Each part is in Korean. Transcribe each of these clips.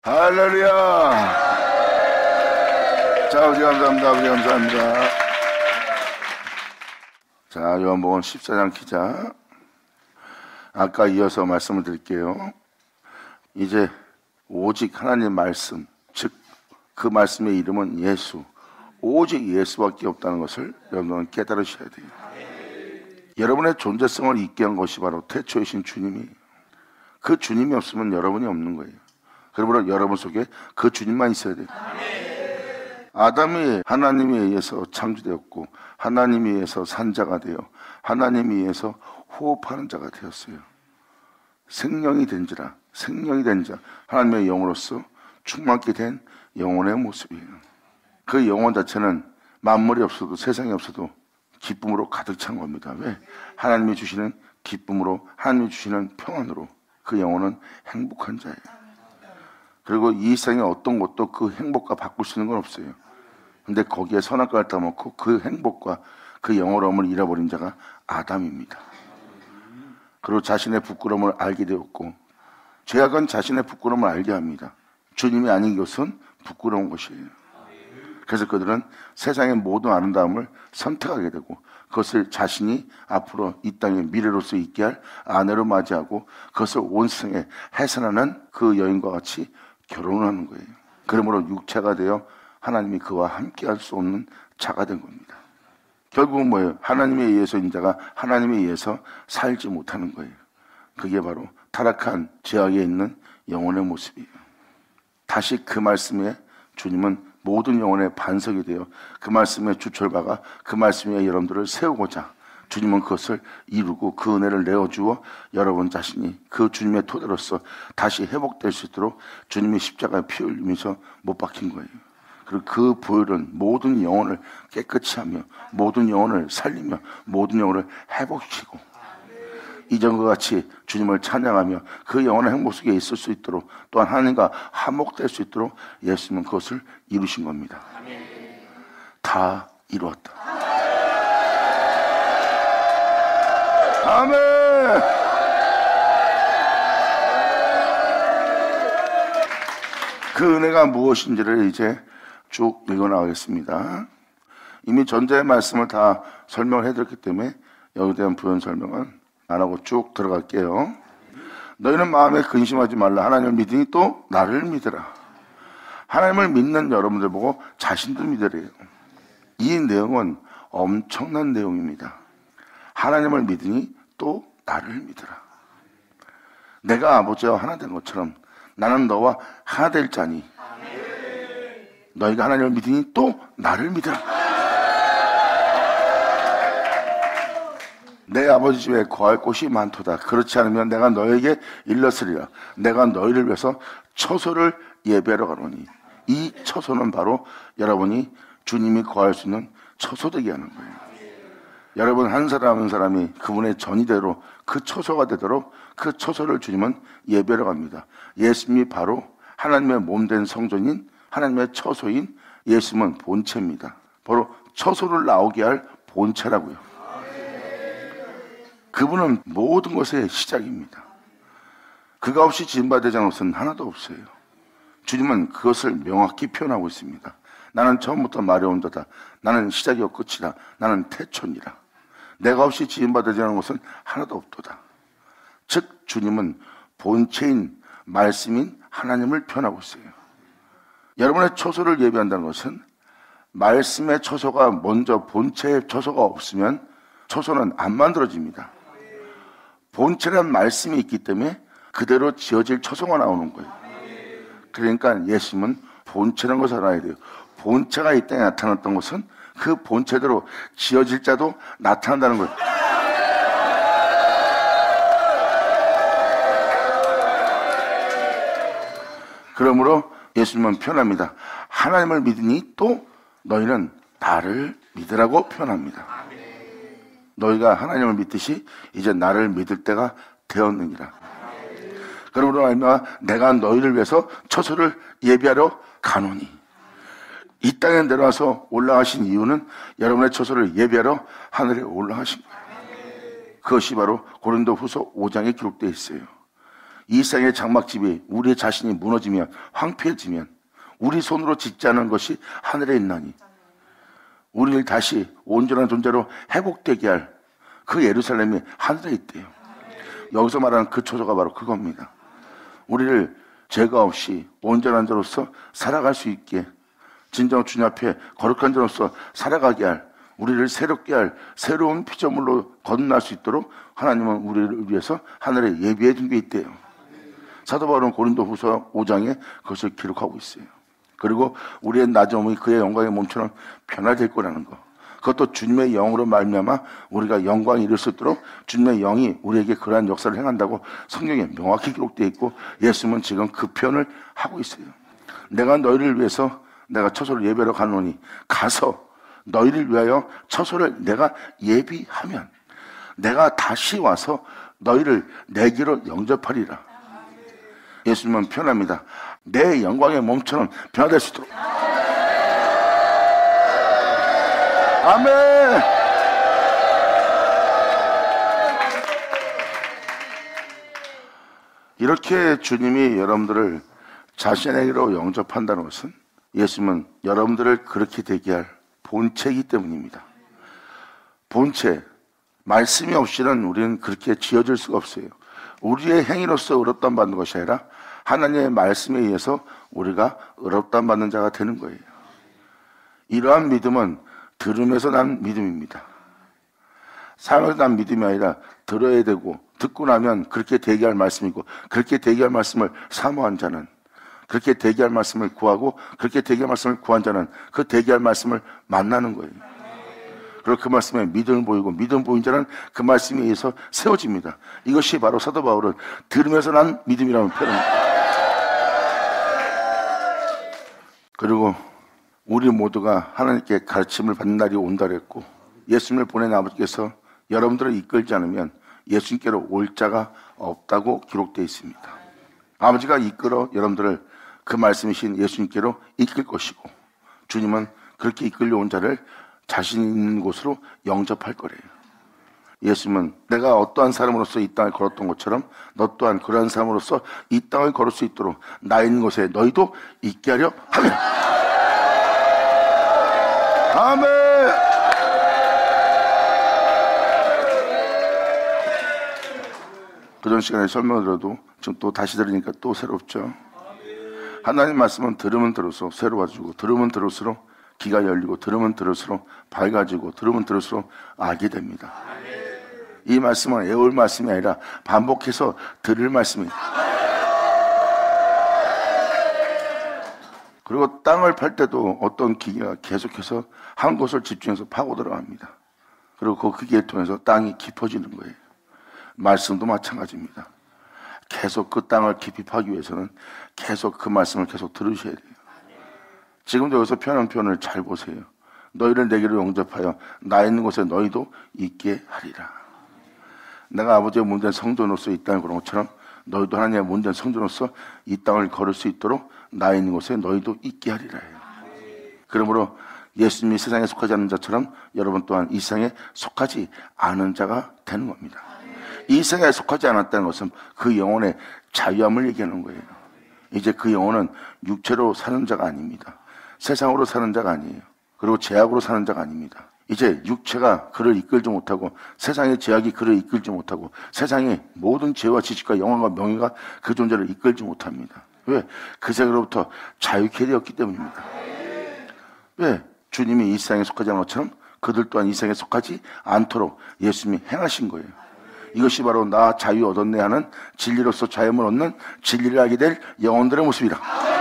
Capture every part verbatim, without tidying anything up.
할렐루야. 자, 우리 감사합니다. 우리 감사합니다. 자, 요한복음 십사 장 기자. 아까 이어서 말씀을 드릴게요. 이제 오직 하나님 말씀, 즉 그 말씀의 이름은 예수, 오직 예수밖에 없다는 것을 여러분은 깨달으셔야 돼요. 여러분의 존재성을 있게 한 것이 바로 태초이신 주님이, 그 주님이 없으면 여러분이 없는 거예요. 그러므로 여러분 속에 그 주님만 있어야 돼요. 아담이 하나님에 의해서 창조되었고, 하나님에 의해서 산자가 되어 하나님에 의해서 호흡하는 자가 되었어요. 생명이 된지라, 생명이 된 자, 하나님의 영으로서 충만케 된 영혼의 모습이에요. 그 영혼 자체는 만물이 없어도, 세상이 없어도 기쁨으로 가득 찬 겁니다. 왜? 하나님이 주시는 기쁨으로, 하나님이 주시는 평안으로 그 영혼은 행복한 자예요. 그리고 이 세상의 어떤 것도 그 행복과 바꿀 수 있는 건 없어요. 근데 거기에 선악과를 따먹고 그 행복과 그 영원함을 잃어버린 자가 아담입니다. 그리고 자신의 부끄러움을 알게 되었고, 죄악은 자신의 부끄러움을 알게 합니다. 주님이 아닌 것은 부끄러운 것이에요. 그래서 그들은 세상의 모든 아름다움을 선택하게 되고, 그것을 자신이 앞으로 이 땅의 미래로서 있게 할 아내로 맞이하고, 그것을 온 세상에 해산하는 그 여인과 같이 결혼하는 거예요. 그러므로 육체가 되어 하나님이 그와 함께 할 수 없는 자가 된 겁니다. 결국은 뭐예요? 하나님에 의해서 인자가 하나님에 의해서 살지 못하는 거예요. 그게 바로 타락한 죄악에 있는 영혼의 모습이에요. 다시 그 말씀에 주님은 모든 영혼의 반석이 되어 그 말씀의 주철바가 그 말씀에 여러분들을 세우고자 주님은 그것을 이루고 그 은혜를 내어주어 여러분 자신이 그 주님의 토대로서 다시 회복될 수 있도록 주님이 십자가에 피 흘리면서 못 박힌 거예요. 그리고 그 보혈은 모든 영혼을 깨끗이 하며 모든 영혼을 살리며 모든 영혼을 회복시키고 이전과 같이 주님을 찬양하며 그 영혼의 행복 속에 있을 수 있도록, 또한 하나님과 화목될 수 있도록 예수님은 그것을 이루신 겁니다. 다 이루었다. 아멘. 그 은혜가 무엇인지를 이제 쭉 읽어나가겠습니다. 이미 전자의 말씀을 다 설명을 해드렸기 때문에 여기에 대한 부연 설명은 안 하고 쭉 들어갈게요. 너희는 마음에 근심하지 말라. 하나님을 믿으니 또 나를 믿으라. 하나님을 믿는 여러분들 보고 자신도 믿으래요. 이 내용은 엄청난 내용입니다. 하나님을 믿으니 또 나를 믿으라. 내가 아버지와 하나 된 것처럼 나는 너와 하나 될 자니 너희가 하나님을 믿으니 또 나를 믿으라. 내 아버지 집에 거할 곳이 많도다. 그렇지 않으면 내가 너에게 일렀으리라. 내가 너희를 위해서 처소를 예배하러 가노니. 이 처소는 바로 여러분이 주님이 거할 수 있는 처소되게 하는 거예요. 여러분 한 사람 한 사람이 그분의 전이대로 그 처소가 되도록 그 처소를 주님은 예배하러 갑니다. 예수님이 바로 하나님의 몸된 성전인 하나님의 처소인 예수님은 본체입니다. 바로 처소를 나오게 할 본체라고요. 그분은 모든 것의 시작입니다. 그가 없이 지음받은 것은 하나도 없어요. 주님은 그것을 명확히 표현하고 있습니다. 나는 처음부터 마려운 자다. 나는 시작이요 끝이다. 나는 태초니라. 내가 없이 지음받은 것은 하나도 없도다. 즉 주님은 본체인 말씀인 하나님을 표현하고 있어요. 여러분의 처소를 예배한다는 것은 말씀의 처소가 먼저 본체의 처소가 없으면 처소는 안 만들어집니다. 본체란 말씀이 있기 때문에 그대로 지어질 처소가 나오는 거예요. 그러니까 예수님은 본체라는 것을 알아야 돼요. 본체가 이 땅에 나타났던 것은 그 본체대로 지어질 자도 나타난다는 거예요. 그러므로 예수님은 표현합니다. 하나님을 믿으니 또 너희는 나를 믿으라고 표현합니다. 너희가 하나님을 믿듯이 이제 나를 믿을 때가 되었느니라. 그러므로 알면 내가 너희를 위해서 처소를 예비하러 가노니. 이 땅에 내려와서 올라가신 이유는 여러분의 처소를 예비하러 하늘에 올라가신 거예요. 그것이 바로 고린도후서 오 장에 기록되어 있어요. 이 세상의 장막집이 우리 자신이 무너지면, 황폐해지면 우리 손으로 짓지 않은 것이 하늘에 있나니 우리를 다시 온전한 존재로 회복되게 할 그 예루살렘이 하늘에 있대요. 여기서 말하는 그 초소가 바로 그겁니다. 우리를 죄가 없이 온전한 자로서 살아갈 수 있게, 진정 주님 앞에 거룩한 자로서 살아가게 할, 우리를 새롭게 할 새로운 피조물로 거듭날 수 있도록 하나님은 우리를 위해서 하늘에 예비해 둔 게 있대요. 사도 바울은 고린도후서 오 장에 그것을 기록하고 있어요. 그리고 우리의 낮은 몸이 그의 영광의 몸처럼 변화될 거라는 거, 그것도 주님의 영으로 말미암아 우리가 영광이 이룰 수 있도록 주님의 영이 우리에게 그러한 역사를 행한다고 성경에 명확히 기록되어 있고, 예수님은 지금 그 표현을 하고 있어요. 내가 너희를 위해서 내가 처소를 예비하러 가노니 가서 너희를 위하여 처소를 내가 예비하면 내가 다시 와서 너희를 내게로 영접하리라. 예수님은 표현합니다. 내 영광의 몸처럼 변화될 수 있도록. 아멘. 이렇게 주님이 여러분들을 자신에게로 영접한다는 것은 예수님은 여러분들을 그렇게 되게 할 본체이기 때문입니다. 본체, 말씀이 없이는 우리는 그렇게 지어질 수가 없어요. 우리의 행위로서 의롭다함 받는 것이 아니라 하나님의 말씀에 의해서 우리가 의롭다함 받는 자가 되는 거예요. 이러한 믿음은 들음에서 난 믿음입니다. 사용에서 난 믿음이 아니라 들어야 되고, 듣고 나면 그렇게 되게 할 말씀이고, 그렇게 되게 할 말씀을 사모한 자는, 그렇게 되게 할 말씀을 구하고, 그렇게 되게 할 말씀을 구한 자는 그 되게 할 말씀을 만나는 거예요. 그리고 그 말씀에 믿음을 보이고, 믿음 보인 자는 그 말씀에 의해서 세워집니다. 이것이 바로 사도 바울은 들으면서 난 믿음이라는 표현입니다. 그리고 우리 모두가 하나님께 가르침을 받는 날이 온다 그랬고, 예수님을 보낸 아버지께서 여러분들을 이끌지 않으면 예수님께로 올 자가 없다고 기록되어 있습니다. 아버지가 이끌어 여러분들을 그 말씀이신 예수님께로 이끌 것이고, 주님은 그렇게 이끌려 온 자를 자신 있는 곳으로 영접할 거래요. 예수님은 내가 어떠한 사람으로서 이 땅을 걸었던 것처럼 너 또한 그러한 사람으로서 이 땅을 걸을 수 있도록 나 있는 곳에 너희도 있게 하려 하며. 아멘. 그전 시간에 설명을 들어도 지금 또 다시 들으니까 또 새롭죠. 하나님 말씀은 들으면 들을수록 새로워지고, 들으면 들을수록 귀가 열리고, 들으면 들을수록 밝아지고, 들으면 들을수록 알게 됩니다. 이 말씀은 애올 말씀이 아니라 반복해서 들을 말씀입니다. 그리고 땅을 팔 때도 어떤 기계가 계속해서 한 곳을 집중해서 파고 들어갑니다. 그리고 그 기계를 통해서 땅이 깊어지는 거예요. 말씀도 마찬가지입니다. 계속 그 땅을 깊이 파기 위해서는 계속 그 말씀을 계속 들으셔야 돼요. 지금도 여기서 표현한 표현을 잘 보세요. 너희를 내게로 영접하여 나 있는 곳에 너희도 있게 하리라. 내가 아버지의 몸된 성전으로서 이 땅을 걸은 것처럼 너희도 하나님의 몸된 성전으로서 이 땅을 걸을 수 있도록 나 있는 곳에 너희도 있게 하리라 해요. 그러므로 예수님이 세상에 속하지 않는 자처럼 여러분 또한 이 세상에 속하지 않은 자가 되는 겁니다. 이 세상에 속하지 않았다는 것은 그 영혼의 자유함을 얘기하는 거예요. 이제 그 영혼은 육체로 사는 자가 아닙니다. 세상으로 사는 자가 아니에요. 그리고 죄악으로 사는 자가 아닙니다. 이제 육체가 그를 이끌지 못하고, 세상의 죄악이 그를 이끌지 못하고, 세상의 모든 죄와 지식과 영광과 명예가 그 존재를 이끌지 못합니다. 왜? 그 세계로부터 자유케 되었기 때문입니다. 왜? 주님이 이 세상에 속하지 않은 것처럼 그들 또한 이 세상에 속하지 않도록 예수님이 행하신 거예요. 이것이 바로 나 자유 얻었네 하는 진리로서 자유를 얻는 진리를 알게 될 영혼들의 모습이라.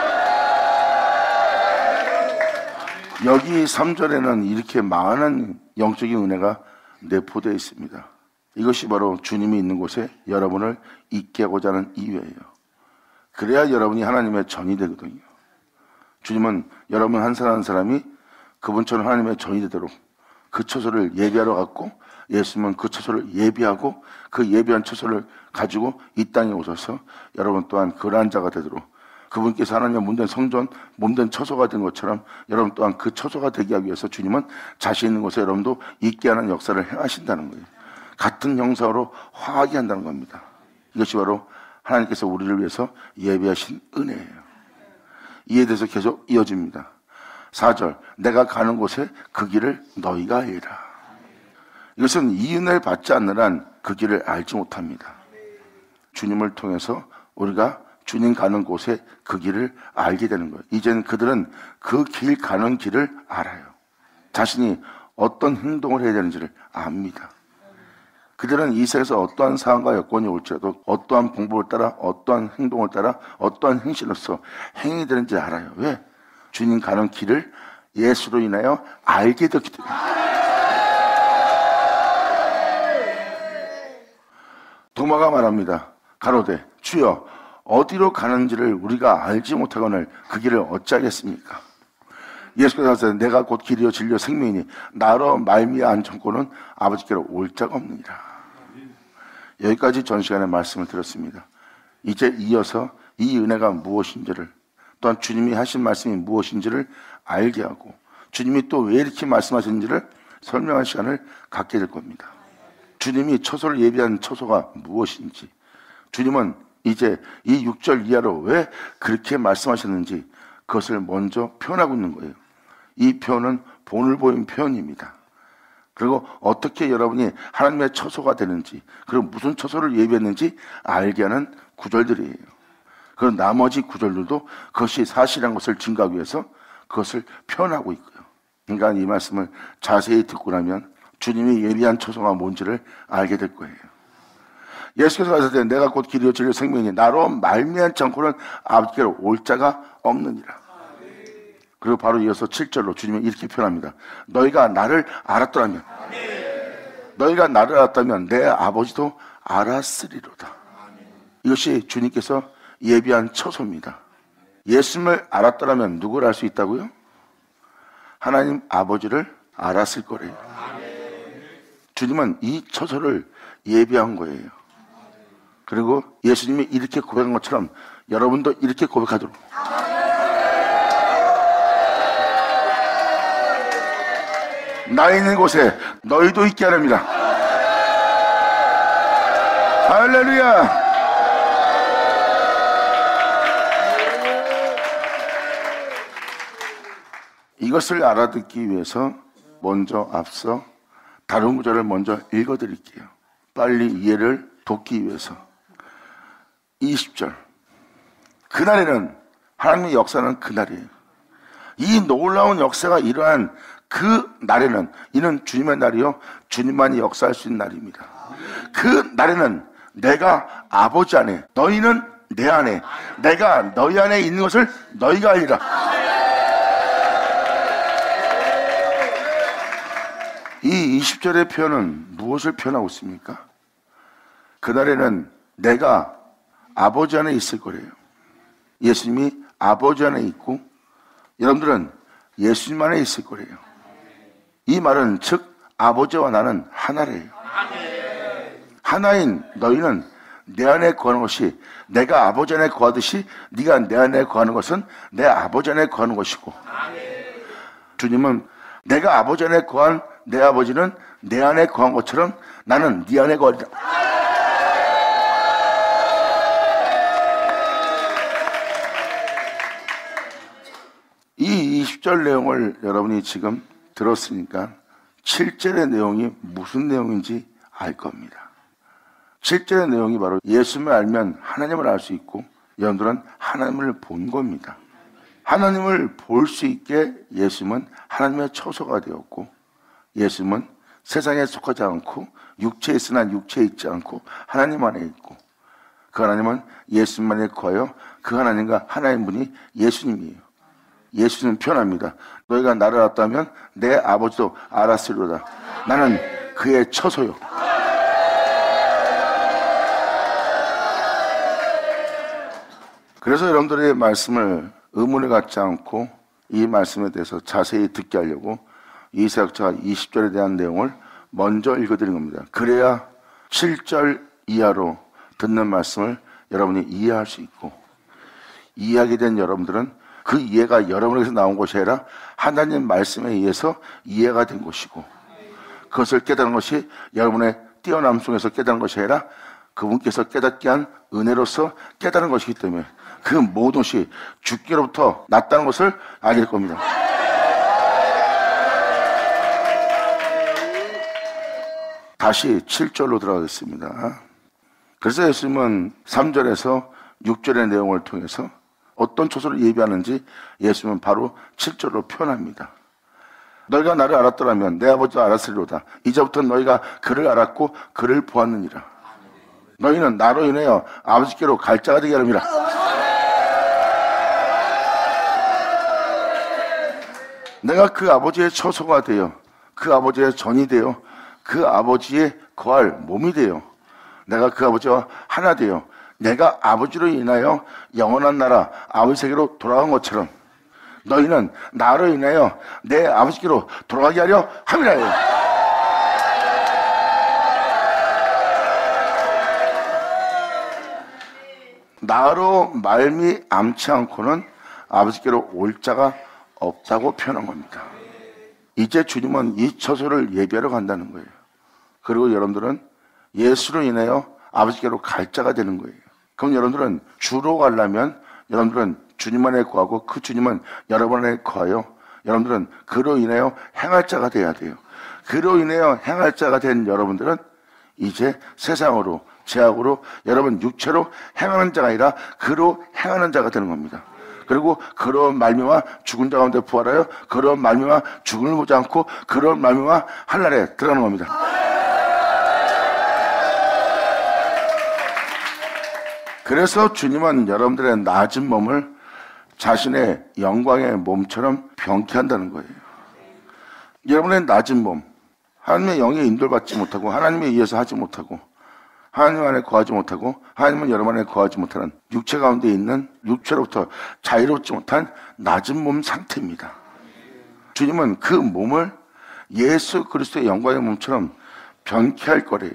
여기 삼 절에는 이렇게 많은 영적인 은혜가 내포되어 있습니다. 이것이 바로 주님이 있는 곳에 여러분을 있게 하고자 하는 이유예요. 그래야 여러분이 하나님의 전이 되거든요. 주님은 여러분 한 사람 한 사람이 그분처럼 하나님의 전이 되도록 그 처소를 예비하러 갔고, 예수님은 그 처소를 예비하고 그 예비한 처소를 가지고 이 땅에 오셔서 여러분 또한 그러한 자가 되도록, 그분께서 하나님의 몸된 성전, 몸된 처소가 된 것처럼 여러분 또한 그 처소가 되게 하기 위해서 주님은 자신 있는 곳에 여러분도 있게 하는 역사를 행하신다는 거예요. 같은 형상으로 화하게 한다는 겁니다. 이것이 바로 하나님께서 우리를 위해서 예비하신 은혜예요. 이에 대해서 계속 이어집니다. 사 절, 내가 가는 곳에 그 길을 너희가 알리라. 이것은 이 은혜를 받지 않는 한 그 길을 알지 못합니다. 주님을 통해서 우리가 주님 가는 곳에 그 길을 알게 되는 거예요. 이제는 그들은 그 길 가는 길을 알아요. 자신이 어떤 행동을 해야 되는지를 압니다. 그들은 이 세상에서 어떠한 상황과 여건이 올지라도 어떠한 방법을 따라 어떠한 행동을 따라 어떠한 행실로서 행해야 되는지 알아요. 왜? 주님 가는 길을 예수로 인하여 알게 되기 때문에. 도마가 말합니다. 가로되 주여 어디로 가는지를 우리가 알지 못하거늘 그 길을 어찌하겠습니까? 예수께서 하시되 내가 곧 길이요 진리요 생명이니 나로 말미암은 정권은 아버지께로 올 자가 없느니라. 여기까지 전 시간에 말씀을 드렸습니다. 이제 이어서 이 은혜가 무엇인지를, 또한 주님이 하신 말씀이 무엇인지를 알게 하고 주님이 또 왜 이렇게 말씀하시는지를 설명할 시간을 갖게 될 겁니다. 주님이 처소를 예비한 처소가 무엇인지, 주님은 이제 이 육 절 이하로 왜 그렇게 말씀하셨는지 그것을 먼저 표현하고 있는 거예요. 이 표현은 본을 보인 표현입니다. 그리고 어떻게 여러분이 하나님의 처소가 되는지, 그리고 무슨 처소를 예비했는지 알게 하는 구절들이에요. 그리고 나머지 구절들도 그것이 사실한 것을 증거하기 위해서 그것을 표현하고 있고요. 그러니까 이 말씀을 자세히 듣고 나면 주님이 예비한 처소가 뭔지를 알게 될 거예요. 예수께서 가시되 내가 곧 길이요 진리요 생명이니 나로 말미암지 않고는 아버지께로 올 자가 없느니라. 그리고 바로 이어서 칠 절로 주님은 이렇게 표현합니다. 너희가 나를 알았더라면, 너희가 나를 알았다면 내 아버지도 알았으리로다. 이것이 주님께서 예비한 처소입니다. 예수님을 알았더라면 누구를 알 수 있다고요? 하나님 아버지를 알았을 거래요. 주님은 이 처소를 예비한 거예요. 그리고 예수님이 이렇게 고백한 것처럼 여러분도 이렇게 고백하도록, 나 있는 곳에 너희도 있게 하렵니다. 할렐루야. 이것을 알아듣기 위해서 먼저 앞서 다른 구절을 먼저 읽어드릴게요. 빨리 이해를 돕기 위해서. 이십 절, 그날에는, 하나님의 역사는 그날이에요. 이 놀라운 역사가 일어난 그 날에는, 이는 주님의 날이요 주님만이 역사할 수 있는 날입니다. 그 날에는 내가 아버지 안에, 너희는 내 안에, 내가 너희 안에 있는 것을 너희가 알리라. 이 이십 절의 표현은 무엇을 표현하고 있습니까? 그날에는 내가 아버지 안에 있을 거래요. 예수님이 아버지 안에 있고 여러분들은 예수님 안에 있을 거래요. 이 말은 즉 아버지와 나는 하나래요. 하나인 너희는 내 안에 거하는 것이, 내가 아버지 안에 거하듯이 네가 내 안에 거하는 것은 내 아버지 안에 거하는 것이고, 주님은 내가 아버지 안에 거한 내 아버지는 내 안에 거한 것처럼 나는 네 안에 거하리라. 이 이십 절 내용을 여러분이 지금 들었으니까 칠 절의 내용이 무슨 내용인지 알 겁니다. 칠 절의 내용이 바로 예수님을 알면 하나님을 알 수 있고 여러분들은 하나님을 본 겁니다. 하나님을 볼 수 있게 예수님은 하나님의 처소가 되었고, 예수님은 세상에 속하지 않고 육체에 있으나 육체에 있지 않고 하나님 안에 있고, 그 하나님은 예수님만에 거하여 그 하나님과 하나인 분이 예수님이에요. 예수님 표현합니다. 너희가 나를 알았다면 내 아버지도 알았으리로다. 나는 그의 처소요. 그래서 여러분들의 말씀을 의문을 갖지 않고 이 말씀에 대해서 자세히 듣게 하려고 이사역자가 이십 절에 대한 내용을 먼저 읽어드린 겁니다. 그래야 칠 절 이하로 듣는 말씀을 여러분이 이해할 수 있고, 이해하게 된 여러분들은 그 이해가 여러분에게서 나온 것이 아니라 하나님 말씀에 의해서 이해가 된 것이고, 그것을 깨달은 것이 여러분의 뛰어남 속에서 깨달은 것이 아니라 그분께서 깨닫게 한 은혜로서 깨달은 것이기 때문에 그 모든 것이 주께로부터 났다는 것을 알게 될 겁니다. 다시 칠 절로 들어가겠습니다. 그래서 예수님은 삼 절에서 육 절의 내용을 통해서 어떤 초소를 예비하는지 예수님은 바로 칠 절로 표현합니다. 너희가 나를 알았더라면 내 아버지도 알았으리로다. 이제부터 너희가 그를 알았고 그를 보았느니라. 너희는 나로 인하여 아버지께로 갈 자가 되게 하느니라. 내가 그 아버지의 처소가 되어 그 아버지의 전이 되어 그 아버지의 거할 몸이 되어 내가 그 아버지와 하나 되어 내가 아버지로 인하여 영원한 나라 아버지에게로 돌아간 것처럼 너희는 나로 인하여 내 아버지께로 돌아가게 하려 함이라요. 나로 말미암지 않고는 아버지께로 올 자가 없다고 표현한 겁니다. 이제 주님은 이 처소를 예비하러 간다는 거예요. 그리고 여러분들은 예수로 인하여 아버지께로 갈 자가 되는 거예요. 그럼 여러분들은 주로 가려면 여러분들은 주님 안에 거하고 그 주님은 여러분 안에 거하여 여러분들은 그로 인하여 행할 자가 돼야 돼요. 그로 인하여 행할 자가 된 여러분들은 이제 세상으로 죄악으로 여러분 육체로 행하는 자가 아니라 그로 행하는 자가 되는 겁니다. 그리고 그런 말미암아 죽은 자 가운데 부활하여 그런 말미암아 죽음을 보지 않고 그런 말미암아 하늘에 들어가는 겁니다. 그래서 주님은 여러분들의 낮은 몸을 자신의 영광의 몸처럼 병케한다는 거예요. 여러분의 낮은 몸, 하나님의 영에 인도받지 못하고 하나님에 의해서 하지 못하고 하나님 안에 거하지 못하고 하나님은 여러분 안에 거하지 못하는 육체 가운데 있는 육체로부터 자유롭지 못한 낮은 몸 상태입니다. 주님은 그 몸을 예수 그리스도의 영광의 몸처럼 변케할 거래요.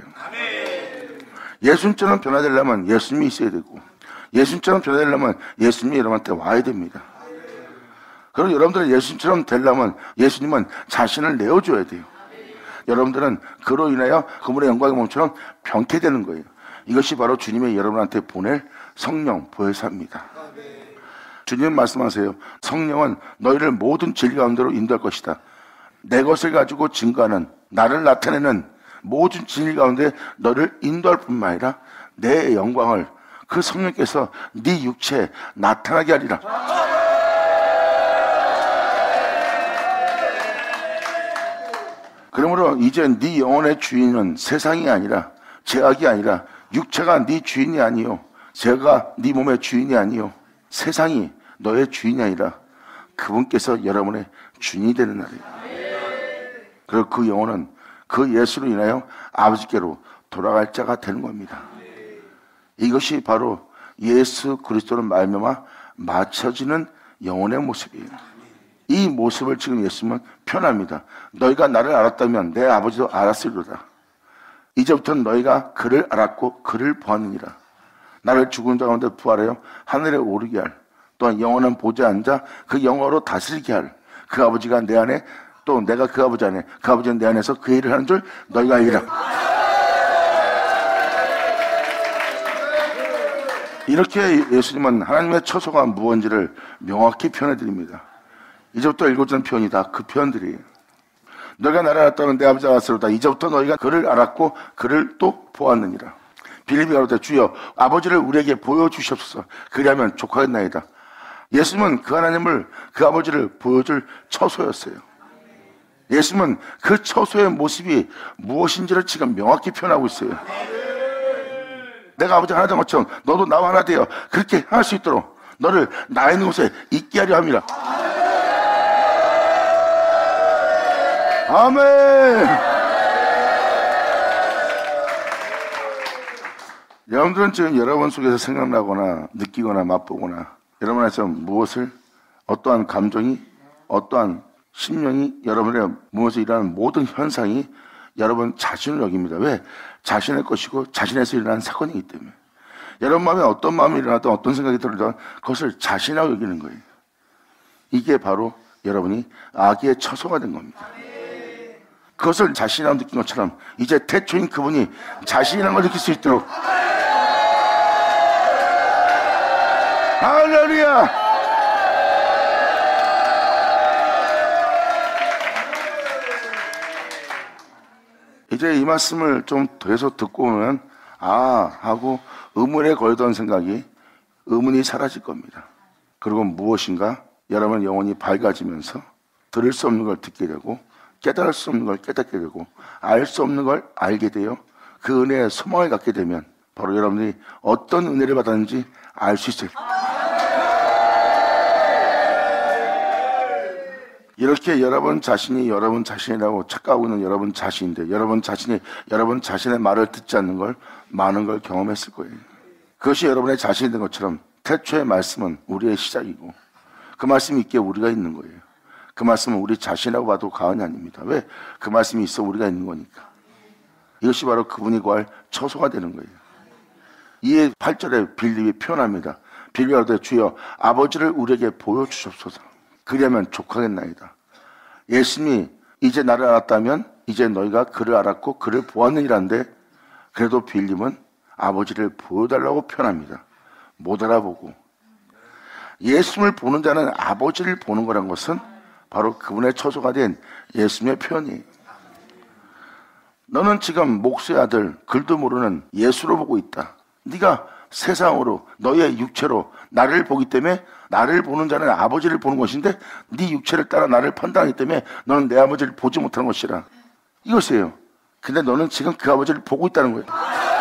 예수님처럼 변화되려면 예수님이 있어야 되고 예수님처럼 변화되려면 예수님이 여러분한테 와야 됩니다. 그리고 여러분들은 예수님처럼 되려면 예수님은 자신을 내어줘야 돼요. 여러분들은 그로 인하여 그분의 영광의 몸처럼 변케되는 거예요. 이것이 바로 주님의 여러분한테 보낼 성령 보혜사입니다. 주님 말씀하세요. 성령은 너희를 모든 진리 가운데로 인도할 것이다. 내 것을 가지고 증거하는 나를 나타내는 모든 진리 가운데 너를 인도할 뿐만 아니라 내 영광을 그 성령께서 네 육체에 나타나게 하리라. 그러므로 이제 네 영혼의 주인은 세상이 아니라 죄악이 아니라 육체가 네 주인이 아니요 죄가 네 몸의 주인이 아니요 세상이 너의 주인이 아니라 그분께서 여러분의 주인이 되는 날이에요. 그리고 그 영혼은 그 예수로 인하여 아버지께로 돌아갈 자가 되는 겁니다. 이것이 바로 예수 그리스도로 말미암아 맞춰지는 영혼의 모습이에요. 이 모습을 지금 예수님은 표현합니다. 너희가 나를 알았다면 내 아버지도 알았으리로다. 이제부터는 너희가 그를 알았고 그를 보았느니라. 나를 죽은 자 가운데 부활하여 하늘에 오르게 할 또한 영원한 보좌에 앉아 그 영어로 다스리게 할 그 아버지가 내 안에 또 내가 그 아버지 안에 그 아버지는 내 안에서 그 일을 하는 줄 너희가 알리라. 이렇게 예수님은 하나님의 처소가 무엇인지를 명확히 표현해 드립니다. 이제부터 읽어주는 표현이 다 그 표현들이에요. 너희가 나를 알았다면 내 아버지 알았으로다. 이제부터 너희가 그를 알았고 그를 또 보았느니라. 빌립이 가로되 주여 아버지를 우리에게 보여주시옵소서. 그리하면 족하겠나이다. 예수님은 그 하나님을 그 아버지를 보여줄 처소였어요. 예수님은 그 처소의 모습이 무엇인지를 지금 명확히 표현하고 있어요. 내가 아버지 하나 된 것처럼 너도 나와 하나 되어 그렇게 할 수 있도록 너를 나 있는 곳에 있게 하려 함이라. 아멘. 여러분들은 지금 여러분 속에서 생각나거나 느끼거나 맛보거나 여러분에서 무엇을 어떠한 감정이 어떠한 심령이 여러분의 무엇에 일어나는 모든 현상이 여러분 자신을 여깁니다. 왜? 자신의 것이고 자신에서 일어나는 사건이기 때문에 여러분 마음에 어떤 마음이 일어나든 어떤 생각이 들든 그것을 자신이라고 여기는 거예요. 이게 바로 여러분이 아기의 처소가 된 겁니다. 그것을 자신이라고 느낀 것처럼 이제 태초인 그분이 자신이라는 걸 느낄 수 있도록 할렐루야. 이제 이 말씀을 좀 더해서 듣고 오면 아 하고 의문에 걸던 생각이 의문이 사라질 겁니다. 그리고 무엇인가 여러분 영혼이 밝아지면서 들을 수 없는 걸 듣게 되고 깨달을 수 없는 걸 깨닫게 되고 알 수 없는 걸 알게 되어 그 은혜에 소망을 갖게 되면 바로 여러분들이 어떤 은혜를 받았는지 알 수 있어요. 이렇게 여러분 자신이 여러분 자신이라고 착각하고 있는 여러분 자신인데 여러분 자신이 여러분 자신의 말을 듣지 않는 걸 많은 걸 경험했을 거예요. 그것이 여러분의 자신이 된 것처럼 태초의 말씀은 우리의 시작이고 그 말씀이 있기에 우리가 있는 거예요. 그 말씀은 우리 자신이라고 봐도 과언이 아닙니다. 왜? 그 말씀이 있어 우리가 있는 거니까. 이것이 바로 그분이 구할 처소가 되는 거예요. 이에 팔 절에 빌립이 표현합니다. 빌립이 하되 주여 아버지를 우리에게 보여주셨소서. 그리하면 족하겠나이다. 예수님이 이제 나를 알았다면 이제 너희가 그를 알았고 그를 보았느니라는데 그래도 빌립은 아버지를 보여달라고 표현합니다. 못 알아보고 예수님을 보는 자는 아버지를 보는 거란 것은 바로 그분의 처소가 된 예수님의 표현이에요. 너는 지금 목수의 아들 글도 모르는 예수로 보고 있다. 네가 세상으로 너의 육체로 나를 보기 때문에 나를 보는 자는 아버지를 보는 것인데 네 육체를 따라 나를 판단하기 때문에 너는 내 아버지를 보지 못하는 것이라. 이것이에요. 근데 너는 지금 그 아버지를 보고 있다는 거예요.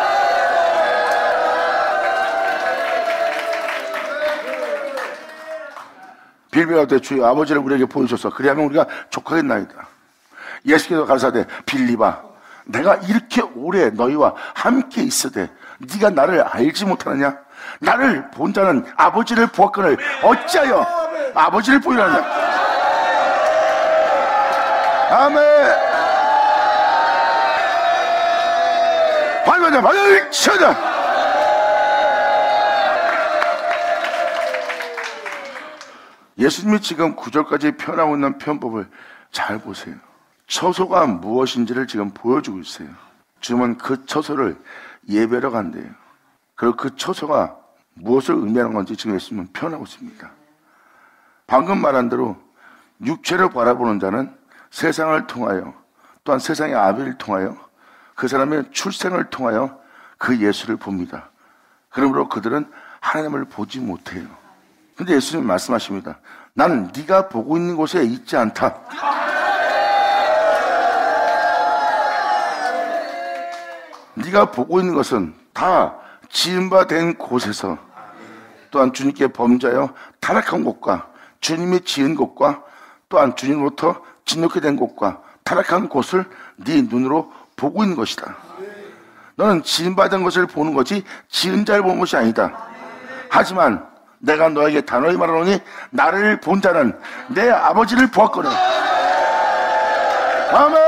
빌립이가 되 주여 아버지를 우리에게 보여줘서 그리하면 우리가 족하겠나이다. 예수께서 가르사되 빌립아 내가 이렇게 오래 너희와 함께 있으되 네가 나를 알지 못하느냐? 나를 본 자는 아버지를 보았거늘 어찌하여 아버지를 보이느냐? 아멘. 발견자 발견자. 예수님이 지금 구 절까지 표현하고 있는 표현법을 잘 보세요. 처소가 무엇인지를 지금 보여주고 있어요. 주님은 그 처소를 예배로 간대요. 그리고 그 처소가 무엇을 의미하는 건지 지금 예수님은 표현하고 있습니다. 방금 말한 대로 육체를 바라보는 자는 세상을 통하여 또한 세상의 아비를 통하여 그 사람의 출생을 통하여 그 예수를 봅니다. 그러므로 그들은 하나님을 보지 못해요. 근데 예수님은 말씀하십니다. 나는 네가 보고 있는 곳에 있지 않다. 네가 보고 있는 것은 다 지은 바 된 곳에서 또한 주님께 범죄하여 타락한 곳과 주님이 지은 곳과 또한 주님으로부터 진노케 된 곳과 타락한 곳을 네 눈으로 보고 있는 것이다. 너는 지은 바 된 것을 보는 거지 지은 자를 보는 것이 아니다. 하지만 내가 너에게 단호히 말하노니 나를 본 자는 내 아버지를 보았거늘. 아멘.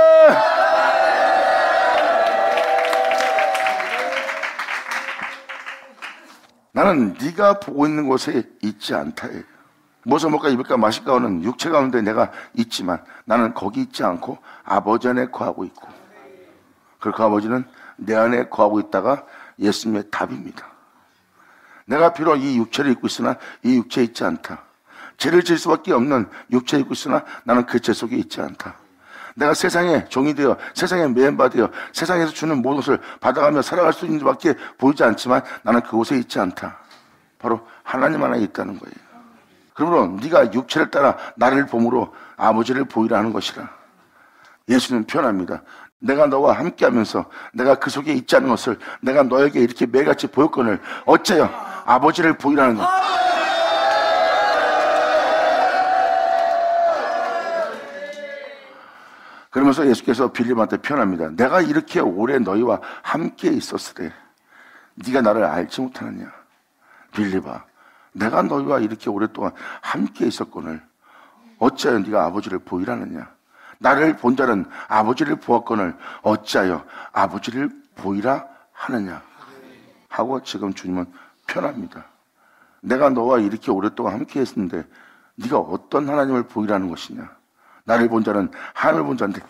나는 네가 보고 있는 곳에 있지 않다. 무엇을 먹을까 입을까 마실까 하는 육체 가운데 내가 있지만 나는 거기 있지 않고 아버지 안에 거하고 있고 그리고 그 아버지는 내 안에 거하고 있다가 예수님의 답입니다. 내가 비록 이 육체를 입고 있으나 이 육체에 있지 않다. 죄를 지을 수밖에 없는 육체에 입고 있으나 나는 그 죄 속에 있지 않다. 내가 세상의 종이 되어 세상의 멤버 되어 세상에서 주는 모든 것을 받아가며 살아갈 수 있는 수밖에 보이지 않지만 나는 그곳에 있지 않다. 바로 하나님 안에 있다는 거예요. 그러므로 네가 육체를 따라 나를 봄으로 아버지를 보이라는 것이라. 예수는 표현합니다. 내가 너와 함께하면서 내가 그 속에 있지 않은 것을 내가 너에게 이렇게 매일같이 보였거늘 어째요 아버지를 보이라는 것. 그러면서 예수께서 빌립한테 표현합니다. 내가 이렇게 오래 너희와 함께 있었으되 네가 나를 알지 못하느냐. 빌립아 내가 너희와 이렇게 오랫동안 함께 있었거늘 어찌하여 네가 아버지를 보이라느냐. 나를 본 자는 아버지를 보았거늘 어찌하여 아버지를 보이라 하느냐 하고 지금 주님은 표현합니다. 내가 너와 이렇게 오랫동안 함께 했는데 네가 어떤 하나님을 보이라는 것이냐. 나를 본 자는 하나님을 본 자인데.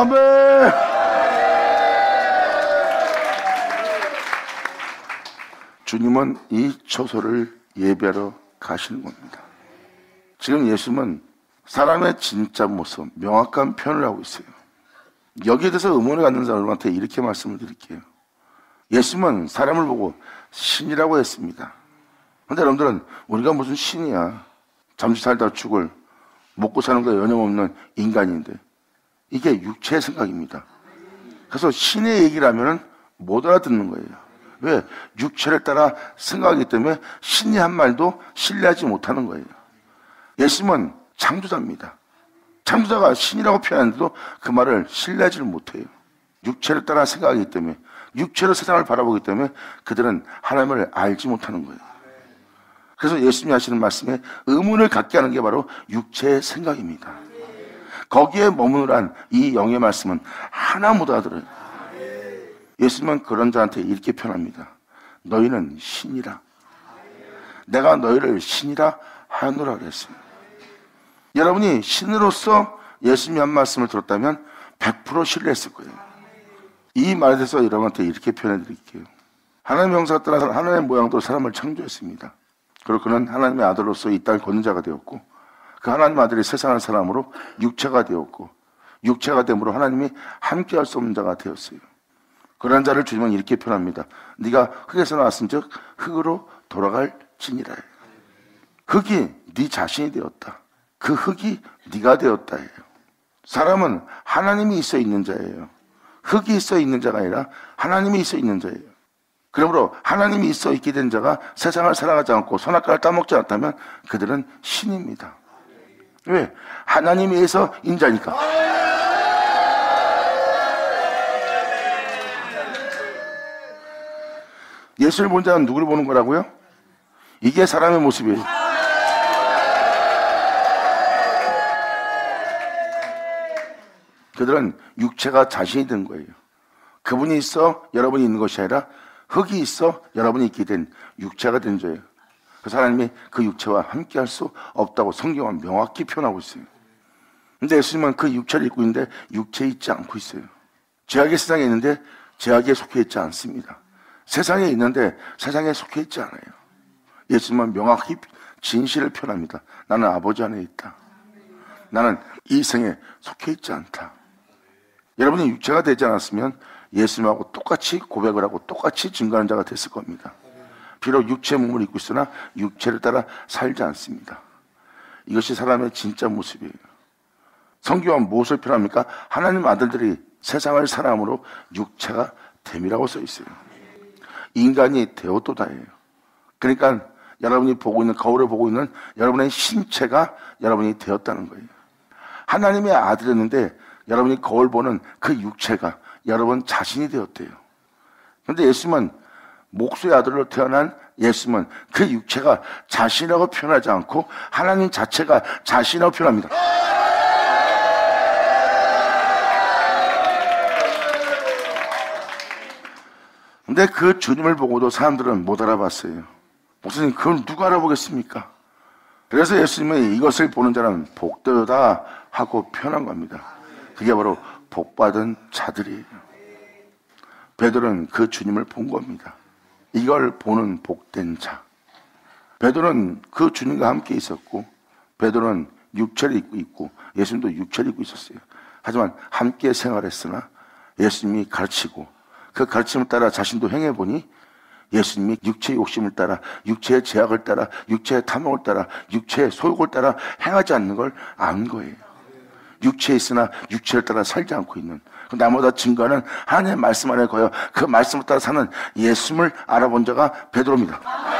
아멘. 주님은 이 처소를 예배하러 가시는 겁니다. 지금 예수님은 사람의 진짜 모습, 명확한 표현을 하고 있어요. 여기에 대해서 의문을 갖는 사람한테 이렇게 말씀을 드릴게요. 예수님은 사람을 보고 신이라고 했습니다. 그런데 여러분들은 우리가 무슨 신이야. 잠시 살다 죽을, 먹고 사는 거에 연염없는 인간인데 이게 육체의 생각입니다. 그래서 신의 얘기를 하면 못 알아듣는 거예요. 왜? 육체를 따라 생각하기 때문에 신이 한 말도 신뢰하지 못하는 거예요. 예수님은 창조자입니다. 창조자가 신이라고 표현하는데도 그 말을 신뢰하지를 못해요. 육체를 따라 생각하기 때문에, 육체로 세상을 바라보기 때문에 그들은 하나님을 알지 못하는 거예요. 그래서 예수님이 하시는 말씀에 의문을 갖게 하는 게 바로 육체의 생각입니다. 거기에 머무르란 이 영의 말씀은 하나 못 알아들어요. 예수님은 그런 자한테 이렇게 표현합니다. 너희는 신이라. 내가 너희를 신이라 하노라 그랬어요. 여러분이 신으로서 예수님이 한 말씀을 들었다면 백 퍼센트 신뢰했을 거예요. 이 말에 대해서 여러분한테 이렇게 표현해 드릴게요. 하나님의 형상에 따라서 하나님의 모양대로 사람을 창조했습니다. 그리고 그는 하나님의 아들로서 이 땅을 걷는 자가 되었고, 그 하나님의 아들이 세상을 사람으로 육체가 되었고, 육체가 됨으로 하나님이 함께할 수 없는 자가 되었어요. 그런 자를 주님은 이렇게 표현합니다. 네가 흙에서 나왔은즉 흙으로 돌아갈지니라. 흙이 네 자신이 되었다. 그 흙이 네가 되었다 해요. 사람은 하나님이 있어 있는 자예요. 흙이 있어 있는 자가 아니라 하나님이 있어 있는 자예요. 그러므로 하나님이 있어 있게 된 자가 세상을 살아가지 않고 선악과를 따먹지 않다면 그들은 신입니다. 왜? 하나님에 의해서 인자니까. 예수를 본 자는 누구를 보는 거라고요? 이게 사람의 모습이에요. 그들은 육체가 자신이 된 거예요. 그분이 있어 여러분이 있는 것이 아니라 흙이 있어 여러분이 있게 된 육체가 된 자예요. 그래서 하나님이 그 육체와 함께 할 수 없다고 성경은 명확히 표현하고 있어요. 근데 예수님은 그 육체를 입고 있는데 육체에 있지 않고 있어요. 죄악의 세상에 있는데 죄악에 속해 있지 않습니다. 세상에 있는데 세상에 속해 있지 않아요. 예수님은 명확히 진실을 표현합니다. 나는 아버지 안에 있다. 나는 이 생에 속해 있지 않다. 여러분이 육체가 되지 않았으면 예수님하고 똑같이 고백을 하고 똑같이 증거하는 자가 됐을 겁니다. 비록 육체의 몸을 입고 있으나 육체를 따라 살지 않습니다. 이것이 사람의 진짜 모습이에요. 성경은 무엇을 표현합니까? 하나님 아들들이 세상을 사람으로 육체가 됨이라고 써 있어요. 인간이 되었도다예요. 그러니까 여러분이 보고 있는, 거울을 보고 있는 여러분의 신체가 여러분이 되었다는 거예요. 하나님의 아들이었는데 여러분이 거울 보는 그 육체가 여러분 자신이 되었대요. 그런데 예수님은 목수의 아들로 태어난 예수님은 그 육체가 자신이라고 표현하지 않고 하나님 자체가 자신이라고 표현합니다. 근데 그 주님을 보고도 사람들은 못 알아봤어요. 목사님, 그걸 누가 알아보겠습니까? 그래서 예수님은 이것을 보는 자는 복되다 하고 표현한 겁니다. 그게 바로 복받은 자들이에요. 베드로는 그 주님을 본 겁니다. 이걸 보는 복된 자. 베드로는 그 주님과 함께 있었고, 베드로는 육체를 입고 있고 예수님도 육체를 입고 있었어요. 하지만 함께 생활했으나 예수님이 가르치고 그 가르침을 따라 자신도 행해보니 예수님이 육체의 욕심을 따라, 육체의 제약을 따라, 육체의 탐욕을 따라, 육체의 소욕을 따라 행하지 않는 걸 안 거예요. 육체에 있으나 육체를 따라 살지 않고 있는, 나보다 증거하는 하나님의 말씀 안에 거여 그 말씀을 따라 사는 예수님을 알아본 자가 베드로입니다.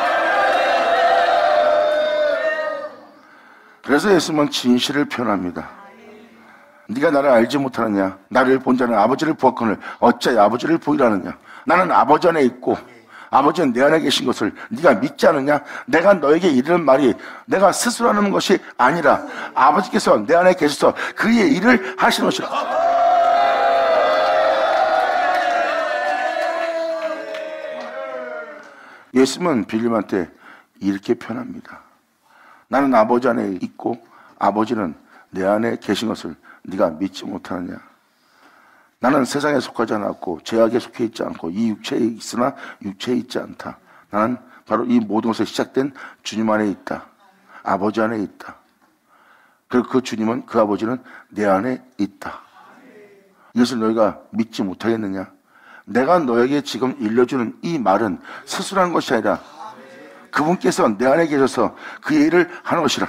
그래서 예수님은 진실을 표현합니다. 네가 나를 알지 못하느냐? 나를 본 자는 아버지를 보았거늘 어찌하여 아버지를 보이라느냐? 나는 아버지 안에 있고 아버지는 내 안에 계신 것을 네가 믿지 않느냐? 내가 너에게 이르는 말이 내가 스스로 하는 것이 아니라 아버지께서 내 안에 계셔서 그의 일을 하시는 것이라. 예수님은 빌림한테 이렇게 표현합니다. 나는 아버지 안에 있고 아버지는 내 안에 계신 것을 네가 믿지 못하느냐? 나는 세상에 속하지 않았고 죄악에 속해 있지 않고 이 육체에 있으나 육체에 있지 않다. 나는 바로 이 모든 것에 시작된 주님 안에 있다. 아버지 안에 있다. 그리고 그 주님은, 그 아버지는 내 안에 있다. 이것을 너희가 믿지 못하겠느냐? 내가 너에게 지금 일러주는 이 말은 스스로 하는 것이 아니라 그분께서 내 안에 계셔서 그 일을 하는 것이라.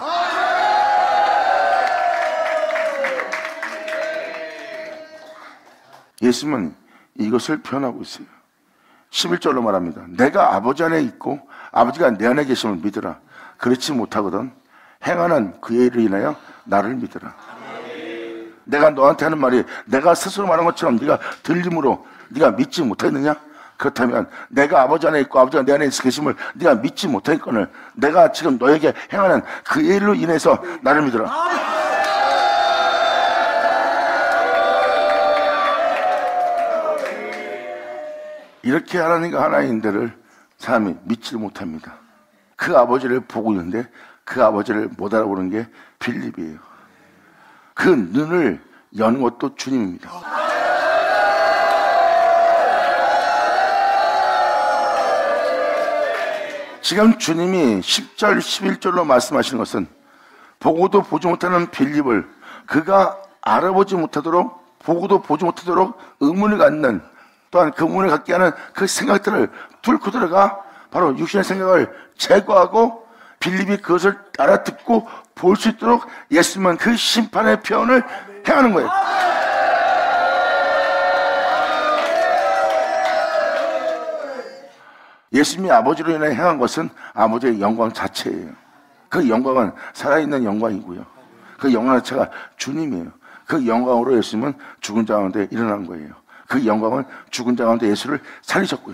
예수님은 이것을 표현하고 있어요. 십일 절로 말합니다. 내가 아버지 안에 있고 아버지가 내 안에 계심을 믿으라. 그렇지 못하거든 행하는 그의 일을 인하여 나를 믿으라. 내가 너한테 하는 말이 내가 스스로 말한 것처럼 네가 들림으로 네가 믿지 못했느냐? 그렇다면 내가 아버지 안에 있고 아버지가 내 안에 계심을 네가 믿지 못했거늘 내가 지금 너에게 행하는 그 일로 인해서 나를 믿으라. 이렇게 하나님과 하나인 데를 사람이 믿지를 못합니다. 그 아버지를 보고 있는데 그 아버지를 못 알아보는 게 빌립이에요. 그 눈을 여는 것도 주님입니다. 지금 주님이 십 절, 십일 절로 말씀하시는 것은 보고도 보지 못하는 빌립을 그가 알아보지 못하도록 보고도 보지 못하도록 의문을 갖는 또한 그 의문을 갖게 하는 그 생각들을 뚫고 들어가 바로 육신의 생각을 제거하고 빌립이 그것을 알아듣고 볼 수 있도록 예수님은 그 심판의 표현을 행하는 거예요. 예수님이 아버지로 인해 행한 것은 아버지의 영광 자체예요. 그 영광은 살아있는 영광이고요. 그 영광 자체가 주님이에요. 그 영광으로 예수님은 죽은 자 가운데 일어난 거예요. 그 영광은 죽은 자 가운데 예수를 살리셨고요.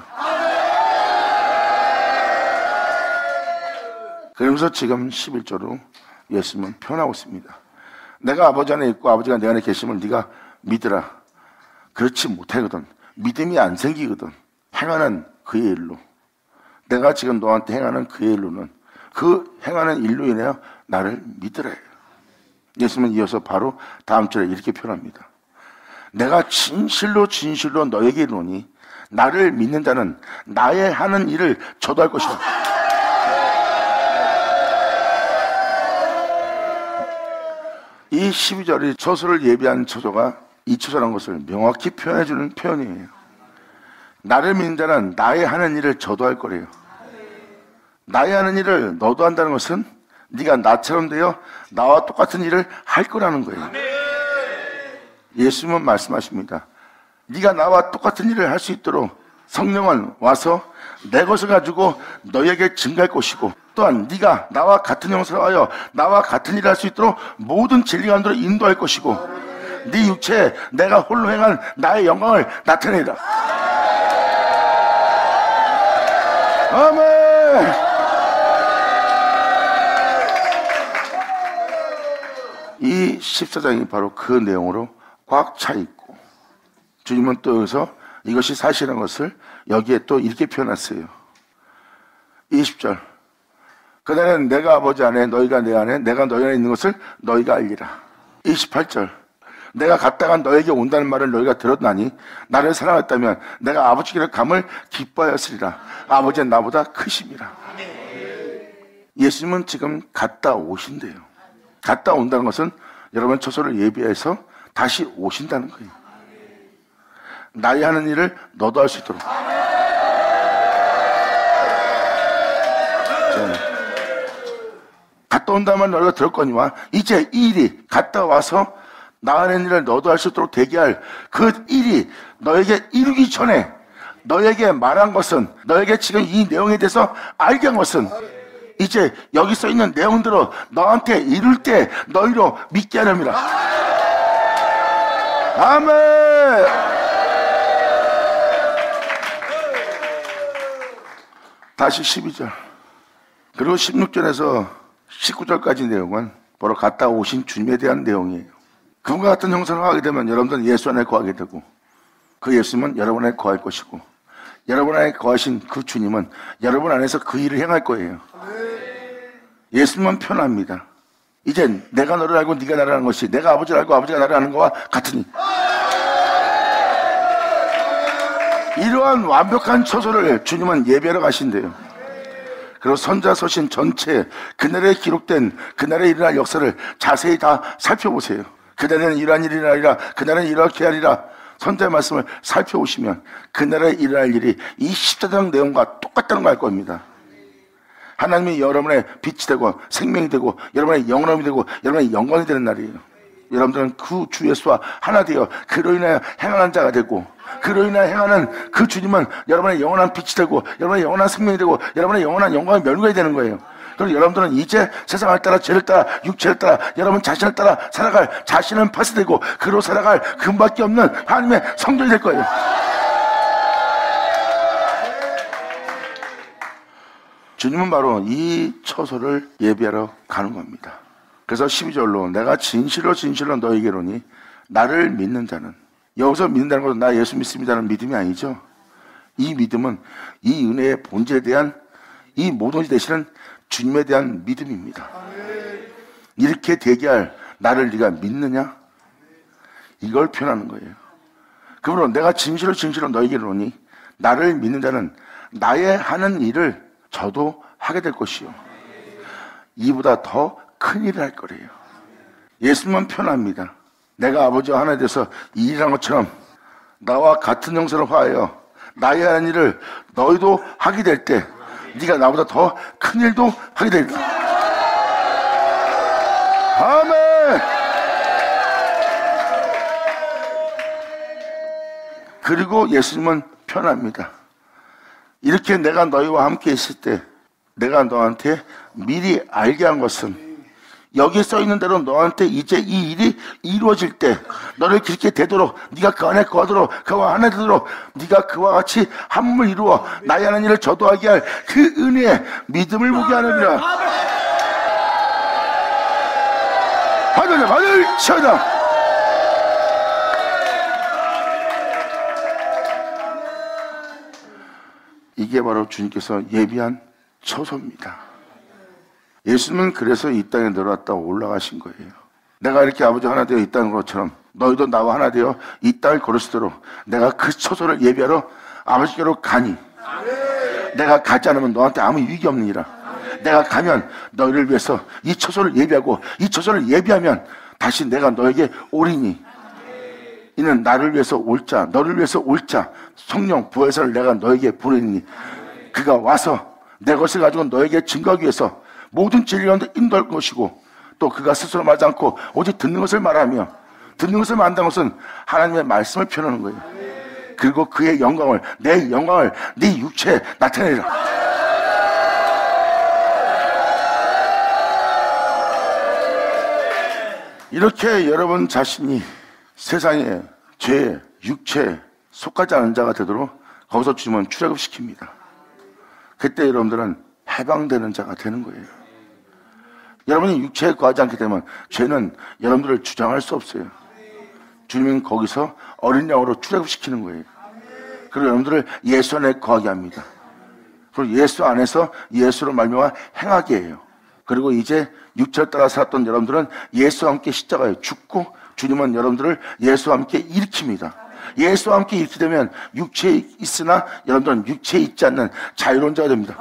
그러면서 지금 십일 절로 예수님은 표현하고 있습니다. 내가 아버지 안에 있고 아버지가 내 안에 계심을 네가 믿으라. 그렇지 못하거든 믿음이 안 생기거든 행하는 그의 일로 내가 지금 너한테 행하는 그의 일로는 그 행하는 일로 인하여 나를 믿으라. 예수님은 이어서 바로 다음 절에 이렇게 표현합니다. 내가 진실로 진실로 너에게 이르노니 나를 믿는 자는 나의 하는 일을 저도 할 것이다. 이 십이 절이 처소를 예비한 처소가 이 처소라는 것을 명확히 표현해주는 표현이에요. 나를 믿는 자는 나의 하는 일을 저도 할 거래요. 나의 하는 일을 너도 한다는 것은 네가 나처럼 되어 나와 똑같은 일을 할 거라는 거예요. 예수님은 말씀하십니다. 네가 나와 똑같은 일을 할 수 있도록 성령은 와서 내 것을 가지고 너에게 증가할 것이고 또한 네가 나와 같은 형상을 하여 나와 같은 일을 할 수 있도록 모든 진리 가운데로 인도할 것이고 네 육체에 내가 홀로 행한 나의 영광을 나타내리라. 아멘. 이 십사 장이 바로 그 내용으로 꽉 차 있고 주님은 또 여기서 이것이 사실인 것을 여기에 또 이렇게 표현했어요. 이십 절 그날은 내가 아버지 안에 너희가 내 안에 내가 너희 안에 있는 것을 너희가 알리라. 이십팔 절 내가 갔다가 너에게 온다는 말을 너희가 들었나니 나를 사랑했다면 내가 아버지께로 감을 기뻐하였으리라. 아버지는 나보다 크심이라. 예수님은 지금 갔다 오신대요. 갔다 온다는 것은 여러분 처소를 예비해서 다시 오신다는 거예요. 나의 하는 일을 너도 할 수 있도록. 자, 갔다 온다는 말 너희가 들었거니와 이제 이 일이 갔다 와서 나 하는 일을 너도 할 수 있도록 대기할 그 일이 너에게 이루기 전에 너에게 말한 것은 너에게 지금 이 내용에 대해서 알게 한 것은 이제 여기 써 있는 내용대로 너한테 이룰 때 너희로 믿게 하렵니다. 아멘. 다시 십이 절 그리고 십육 절에서 십구 절까지 내용은 바로 갔다 오신 주님에 대한 내용이에요. 그분과 같은 형상을 하게 되면 여러분들은 예수 안에 거하게 되고 그 예수님은 여러분 안에 거할 것이고 여러분 안에 거하신 그 주님은 여러분 안에서 그 일을 행할 거예요. 예수님은 편합니다. 이제 내가 너를 알고 네가 나를 아는 것이 내가 아버지를 알고 아버지가 나를 아는 것과 같으니 이러한 완벽한 처소를 주님은 예배하러 가신대요. 그리고 선자 서신 전체 그날에 기록된 그날에 일어날 역사를 자세히 다 살펴보세요. 그날에는 이러한 일이 아니라 그날에는 이렇게 하리라. 선자의 말씀을 살펴보시면 그날에 일어날 일이 이 십사장 내용과 똑같다는 걸 알 겁니다. 하나님이 여러분의 빛이 되고 생명이 되고 여러분의 영원함이 되고 여러분의 영광이 되는 날이에요. 여러분들은 그 주 예수와 하나 되어 그로 인하여 행하는 자가 되고, 그로 인하여 행하는 그 주님은 여러분의 영원한 빛이 되고 여러분의 영원한 생명이 되고 여러분의 영원한 영광의 멸류관이 되는 거예요. 그리고 여러분들은 이제 세상을 따라 죄를 따라 육체를 따라 여러분 자신을 따라 살아갈 자신은 파쇄되고 그로 살아갈 금밖에 없는 하나님의 성전이 될 거예요. 주님은 바로 이 처소를 예비하러 가는 겁니다. 그래서 십이 절로 내가 진실로 진실로 너에게로니 나를 믿는 자는, 여기서 믿는다는 것은 나 예수 믿습니다는 믿음이 아니죠. 이 믿음은 이 은혜의 본질에 대한 이 모든 것이 되시는 주님에 대한 믿음입니다. 이렇게 대기할 나를 네가 믿느냐? 이걸 표현하는 거예요. 그러므로 내가 진실로 진실로 너에게로니 나를 믿는 자는 나의 하는 일을 저도 하게 될 것이요 이보다 더 큰 일을 할 거래요. 예수님은 표현합니다. 내가 아버지와 하나 돼서 이 일한 것처럼 나와 같은 형상을 화하여 나의 하는 일을 너희도 하게 될 때 네가 나보다 더 큰 일도 하게 될 거야. 아멘. 그리고 예수님은 표현합니다. 이렇게 내가 너희와 함께 있을 때 내가 너한테 미리 알게 한 것은, 여기 써 있는 대로 너한테 이제 이 일이 이루어질 때 너를 그렇게 되도록, 네가 그 안에 거하도록 그와 하나 되도록 네가 그와 같이 한 몸을 이루어 나의 하는 일을 저도하게 할 그 은혜의 믿음을 보게 하느니라. 받으자 받을 치어다. 이게 바로 주님께서 예비한 처소입니다. 예수님은 그래서 이 땅에 내려왔다 올라가신 거예요. 내가 이렇게 아버지 하나 되어 있다는 것처럼 너희도 나와 하나 되어 이 땅을 걸으시도록 내가 그 처소를 예비하러 아버지께로 가니, 내가 가지 않으면 너한테 아무 유익이 없느니라. 내가 가면 너희를 위해서 이 처소를 예비하고 이 처소를 예비하면 다시 내가 너에게 오리니, 이는 나를 위해서 올 자, 너를 위해서 올 자 성령 부활사를 내가 너에게 보내니 그가 와서 내 것을 가지고 너에게 증거하기 위해서 모든 진리 가운데 인도할 것이고, 또 그가 스스로 말하지 않고 오직 듣는 것을 말하며, 듣는 것을 말한다는 것은 하나님의 말씀을 표현하는 거예요. 그리고 그의 영광을, 내 영광을 네 육체에 나타내라. 이렇게 여러분 자신이 세상에 죄, 육체에 속하지 않은 자가 되도록 거기서 주님은 출애굽시킵니다. 그때 여러분들은 해방되는 자가 되는 거예요. 여러분이 육체에 거하지 않게 되면 죄는 여러분들을 주장할 수 없어요. 주님은 거기서 어린 양으로 출애굽시키는 거예요. 그리고 여러분들을 예수 안에 거하게 합니다. 그리고 예수 안에서 예수로 말미암아 행하게 해요. 그리고 이제 육체를 따라 살았던 여러분들은 예수와 함께 십자가에 죽고 주님은 여러분들을 예수와 함께 일으킵니다. 예수와 함께 이렇게 되면 육체에 있으나 여러분들은 육체에 있지 않는 자유로운 자가 됩니다.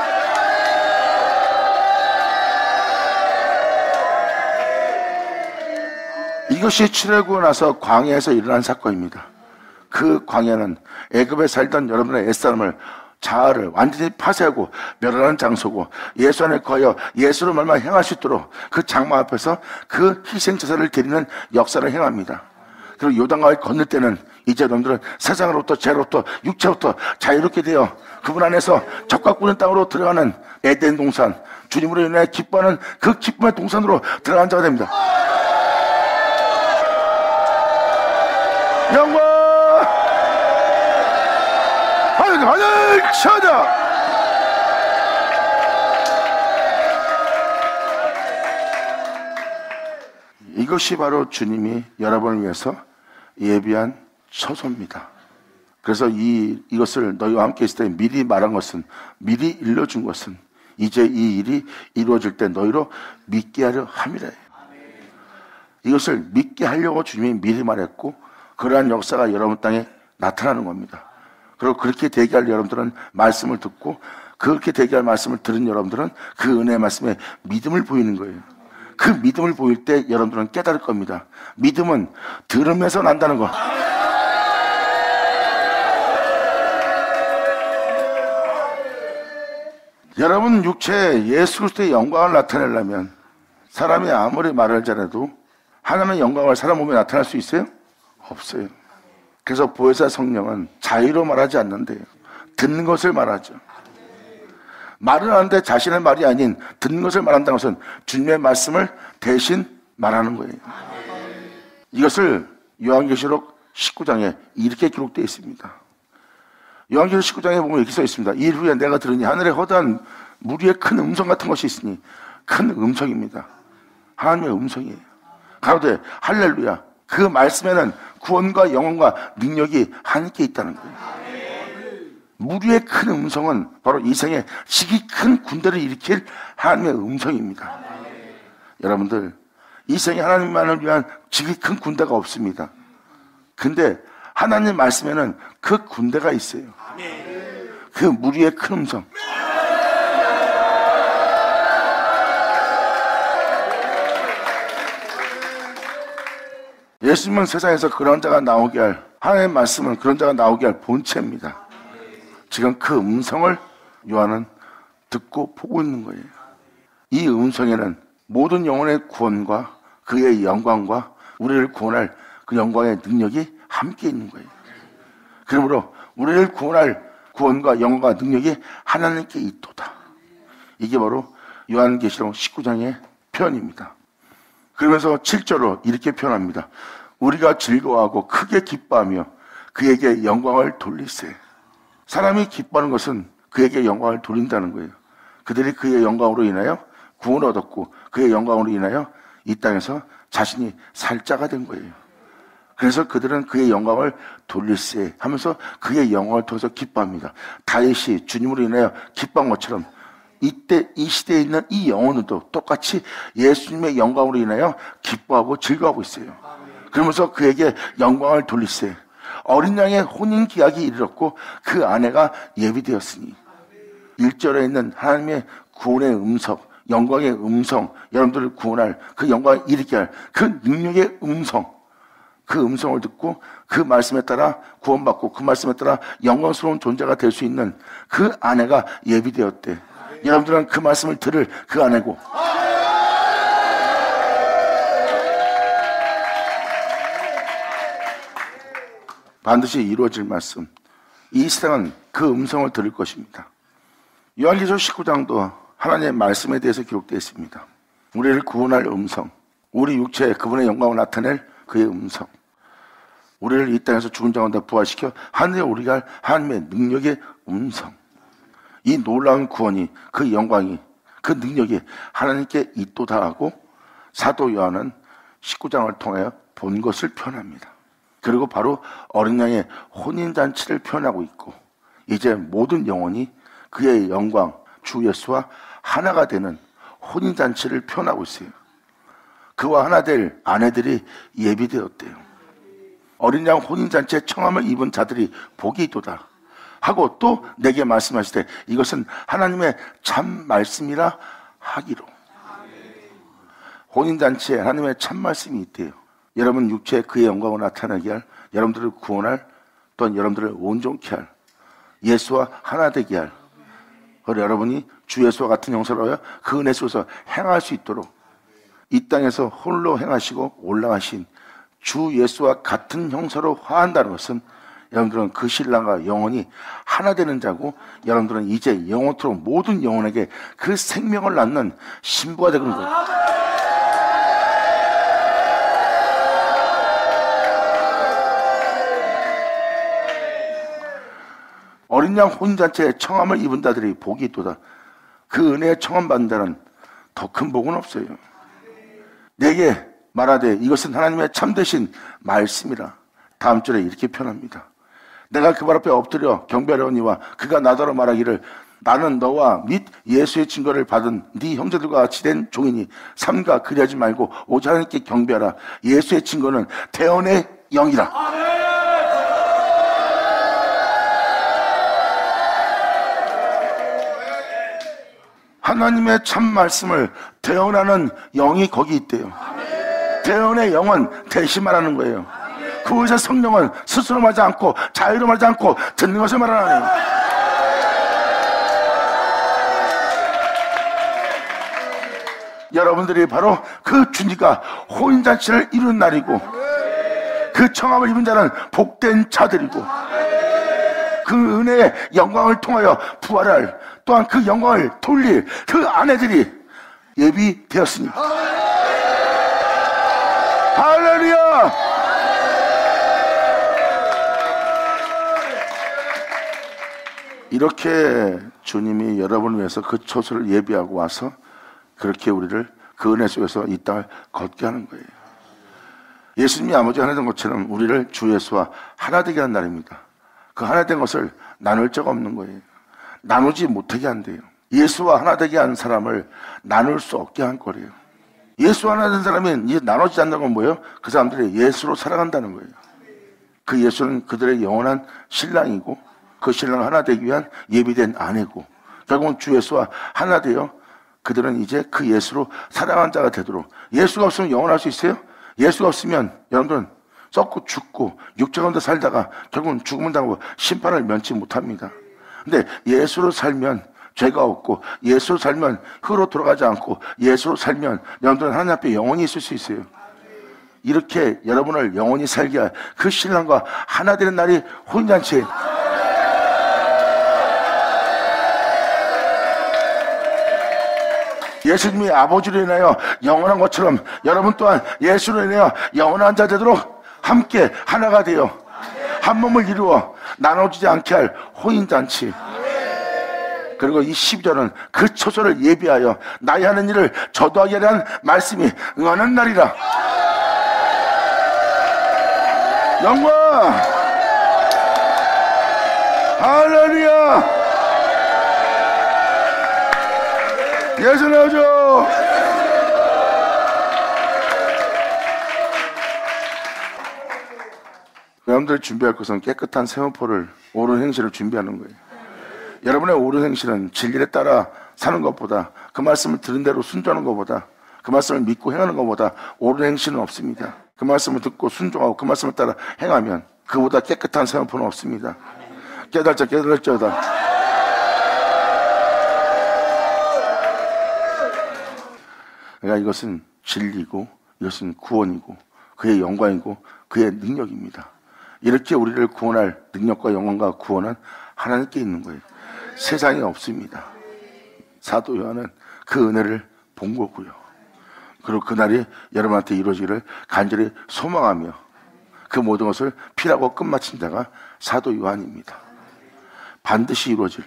이것이 출애굽하고 나서 광야에서 일어난 사건입니다. 그 광야는 애굽에 살던 여러분의 옛사람을, 자아를 완전히 파쇄하고 멸하는 장소고, 예수 안에 거하여 예수로 말만 행할 수 있도록 그 장막 앞에서 그 희생제사를 드리는 역사를 행합니다. 그리고 요단강을 건널 때는 이제 여러분들은 세상으로부터, 죄로부터, 육체로부터 자유롭게 되어 그분 안에서 적과 꾸는 땅으로 들어가는 에덴 동산, 주님으로 인해 기뻐하는 그 기쁨의 동산으로 들어간 자가 됩니다. 영광! 하늘, 하늘, 쳐다! 이것이 바로 주님이 여러분을 위해서 예비한 처소입니다. 그래서 이, 이것을 너희와 함께 있을 때 미리 말한 것은, 미리 일러준 것은 이제 이 일이 이루어질 때 너희로 믿게 하려 함이라. 이것을 믿게 하려고 주님이 미리 말했고, 그러한 역사가 여러분 땅에 나타나는 겁니다. 그리고 그렇게 대기할 여러분들은 말씀을 듣고 그렇게 되게 할 말씀을 들은 여러분들은 그 은혜의 말씀에 믿음을 보이는 거예요. 그 믿음을 보일 때 여러분들은 깨달을 겁니다. 믿음은 들으면서 난다는 거. 여러분 육체에 예수 그리스도의 영광을 나타내려면 사람이 아무리 말을 잘해도 하나님의 영광을 사람 몸에 나타날 수 있어요? 없어요. 그래서 보혜사 성령은 자유로 말하지 않는데요. 듣는 것을 말하죠. 말을 하는데 자신의 말이 아닌 듣는 것을 말한다는 것은 주님의 말씀을 대신 말하는 거예요. 이것을 요한계시록 십구 장에 이렇게 기록되어 있습니다. 요한계시록 십구 장에 보면 이렇게 써 있습니다. 이 일 후에 내가 들으니 하늘에 허다한 무리의 큰 음성 같은 것이 있으니, 큰 음성입니다. 하나님의 음성이에요. 가로되 할렐루야, 그 말씀에는 구원과 영원과 능력이 함께 있다는 거예요. 무리의 큰 음성은 바로 이 생에 지극히 큰 군대를 일으킬 하나님의 음성입니다. 여러분들, 이 생에 하나님만을 위한 지극히 큰 군대가 없습니다. 근데 하나님 말씀에는 그 군대가 있어요. 그 무리의 큰 음성. 예수님은 세상에서 그런 자가 나오게 할, 하나님의 말씀은 그런 자가 나오게 할 본체입니다. 지금 그 음성을 요한은 듣고 보고 있는 거예요. 이 음성에는 모든 영혼의 구원과 그의 영광과 우리를 구원할 그 영광의 능력이 함께 있는 거예요. 그러므로 우리를 구원할 구원과 영광과 능력이 하나님께 있도다. 이게 바로 요한계시록 십구 장의 표현입니다. 그러면서 칠 절로 이렇게 표현합니다. 우리가 즐거워하고 크게 기뻐하며 그에게 영광을 돌리세. 사람이 기뻐하는 것은 그에게 영광을 돌린다는 거예요. 그들이 그의 영광으로 인하여 구원을 얻었고 그의 영광으로 인하여 이 땅에서 자신이 살자가 된 거예요. 그래서 그들은 그의 영광을 돌릴세 하면서 그의 영광을 통해서 기뻐합니다. 다윗이 주님으로 인하여 기뻐한 것처럼 이때 이 시대에 있는 이 영혼들도 똑같이 예수님의 영광으로 인하여 기뻐하고 즐거워하고 있어요. 그러면서 그에게 영광을 돌릴세. 어린 양의 혼인 기약이 이르렀고 그 아내가 예비되었으니. 일 절에 있는 하나님의 구원의 음성, 영광의 음성, 여러분들을 구원할 그 영광을 일으키게 할 그 능력의 음성, 그 음성을 듣고 그 말씀에 따라 구원받고 그 말씀에 따라 영광스러운 존재가 될 수 있는 그 아내가 예비되었대. 여러분들은 그 말씀을 들을 그 아내고, 반드시 이루어질 말씀, 이 세상은 그 음성을 들을 것입니다. 요한계시록 십구 장도 하나님의 말씀에 대해서 기록되어 있습니다. 우리를 구원할 음성, 우리 육체에 그분의 영광을 나타낼 그의 음성, 우리를 이 땅에서 죽은 자 가운데 부활시켜 하늘에 오르게 할 하나님의 능력의 음성, 이 놀라운 구원이, 그 영광이, 그 능력이 하나님께 있도다 하고 사도 요한은 십구 장을 통해 본 것을 표현합니다. 그리고 바로 어린 양의 혼인잔치를 표현하고 있고, 이제 모든 영혼이 그의 영광, 주 예수와 하나가 되는 혼인잔치를 표현하고 있어요. 그와 하나 될 아내들이 예비되었대요. 어린 양 혼인잔치에 청함을 입은 자들이 복이 있도다 하고 또 내게 말씀하시되 이것은 하나님의 참 말씀이라 하기로. 혼인잔치에 하나님의 참 말씀이 있대요. 여러분 육체에 그의 영광을 나타나게 할, 여러분들을 구원할, 또한 여러분들을 온전케 할, 예수와 하나 되게 할, 그리고 여러분이 주 예수와 같은 형사로 하여 그 은혜 속에서 행할 수 있도록 이 땅에서 홀로 행하시고 올라가신 주 예수와 같은 형사로 화한다는 것은 여러분들은 그 신랑과 영혼이 하나 되는 자고, 여러분들은 이제 영원토록 모든 영혼에게 그 생명을 낳는 신부가 되는 거예요. 어린 양 혼인잔치에 청함을 입은 자들이 복이 있도다. 그 은혜에 청함받는 자는 더 큰 복은 없어요. 내게 말하되 이것은 하나님의 참되신 말씀이라. 다음 절에 이렇게 표현합니다. 내가 그 발 앞에 엎드려 경배하려니와 그가 나더러 말하기를 나는 너와 및 예수의 증거를 받은 네 형제들과 같이 된 종이니 삼가 그리하지 말고 오직 하나님께 경배하라. 예수의 증거는 대언의 영이라. 하나님의 참 말씀을 대언하는 영이 거기 있대요. 대언의 영은 대신 말하는 거예요. 그 의사 성령은 스스로 말하지 않고 자유로 말하지 않고 듣는 것을 말하는. 여러분들이 바로 그 주니까 혼인잔치를 이룬 날이고, 그 청함을 입은 자는 복된 자들이고, 그 은혜의 영광을 통하여 부활할, 또한 그 영광을 돌릴 그 아내들이 예비되었으니. 할렐루야! 이렇게 주님이 여러분을 위해서 그 초소를 예비하고 와서 그렇게 우리를 그 은혜 속에서 이 땅을 걷게 하는 거예요. 예수님이 아버지가 하나 된 것처럼 우리를 주 예수와 하나 되게 한 날입니다. 그 하나 된 것을 나눌 자가 없는 거예요. 나누지 못하게 한대요. 예수와 하나 되게 한 사람을 나눌 수 없게 한 거래요. 예수와 하나 된 사람이 이제 나누지 않는 건 뭐예요? 그 사람들이 예수로 살아간다는 거예요. 그 예수는 그들의 영원한 신랑이고, 그 신랑을 하나 되기 위한 예비된 아내고, 결국은 주 예수와 하나 되어 그들은 이제 그 예수로 살아가는 자가 되도록. 예수가 없으면 영원할 수 있어요? 예수가 없으면 여러분들은 썩고 죽고 육체 가운데 살다가 결국은 죽음을 당하고 심판을 면치 못합니다. 근데 예수로 살면 죄가 없고, 예수로 살면 흙으로 돌아가지 않고, 예수로 살면 여러분들은 하나님 앞에 영원히 있을 수 있어요. 이렇게 여러분을 영원히 살게 할 그 신랑과 하나 되는 날이 혼인잔치. 예수님이 아버지로 인하여 영원한 것처럼 여러분 또한 예수로 인하여 영원한 자 되도록 함께 하나가 되어 한 몸을 이루어 나눠지지 않게 할 혼인잔치. 그리고 이 십이 절은 그 초소를 예비하여 나의 하는 일을 저도하게 하는 말씀이 응하는 날이라. 영광! 할렐루야! 예수 나오죠. 여러분들이 준비할 것은 깨끗한 세마포를, 옳은 행실을 준비하는 거예요. 여러분의 옳은 행실은 진리에 따라 사는 것보다, 그 말씀을 들은 대로 순종하는 것보다, 그 말씀을 믿고 행하는 것보다 옳은 행실은 없습니다. 그 말씀을 듣고 순종하고 그 말씀을 따라 행하면 그보다 깨끗한 세마포는 없습니다. 깨달자 깨달을지어다. 그러니까 이것은 진리고, 이것은 구원이고, 그의 영광이고, 그의 능력입니다. 이렇게 우리를 구원할 능력과 영광과 구원은 하나님께 있는 거예요. 세상에 없습니다. 사도 요한은 그 은혜를 본 거고요. 그리고 그날이 여러분한테 이루어지기를 간절히 소망하며 그 모든 것을 피라고 끝마친 자가 사도 요한입니다. 반드시 이루어질.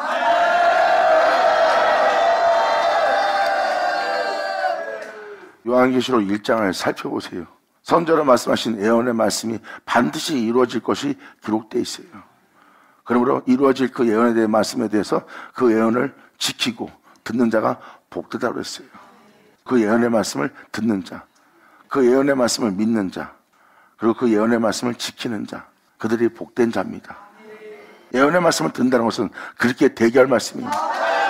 요한계시록 일 장을 살펴보세요. 선자로 말씀하신 예언의 말씀이 반드시 이루어질 것이 기록되어 있어요. 그러므로 이루어질 그 예언에 대한 말씀에 대해서 그 예언을 지키고 듣는 자가 복되다고 했어요. 그 예언의 말씀을 듣는 자, 그 예언의 말씀을 믿는 자, 그리고 그 예언의 말씀을 지키는 자, 그들이 복된 자입니다. 예언의 말씀을 듣는다는 것은 그렇게 대기할 말씀입니다.